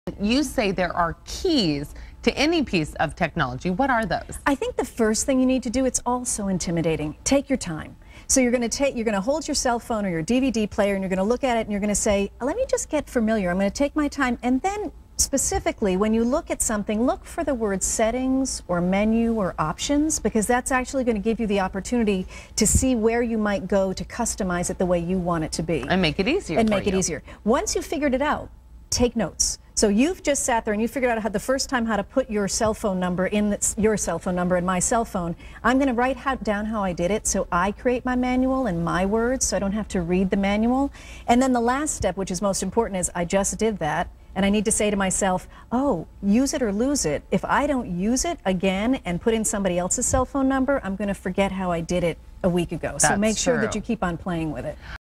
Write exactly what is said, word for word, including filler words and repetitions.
You say there are keys to any piece of technology. What are those? I think the first thing you need to do, it's also intimidating. Take your time. So you're going to take, you're going to hold your cell phone or your D V D player and you're going to look at it and you're going to say, let me just get familiar. I'm going to take my time. And then specifically, when you look at something, look for the word settings or menu or options, because that's actually going to give you the opportunity to see where you might go to customize it the way you want it to be. And make it easier. And for make it you. easier. Once you've figured it out, take notes. So you've just sat there and you figured out how the first time how to put your cell phone number in the, your cell phone number in my cell phone. I'm going to write how, down how I did it so I create my manual in my words so I don't have to read the manual. And then the last step, which is most important, is I just did that. And I need to say to myself, oh, use it or lose it. If I don't use it again and put in somebody else's cell phone number, I'm going to forget how I did it a week ago. So That's make sure true. that you keep on playing with it.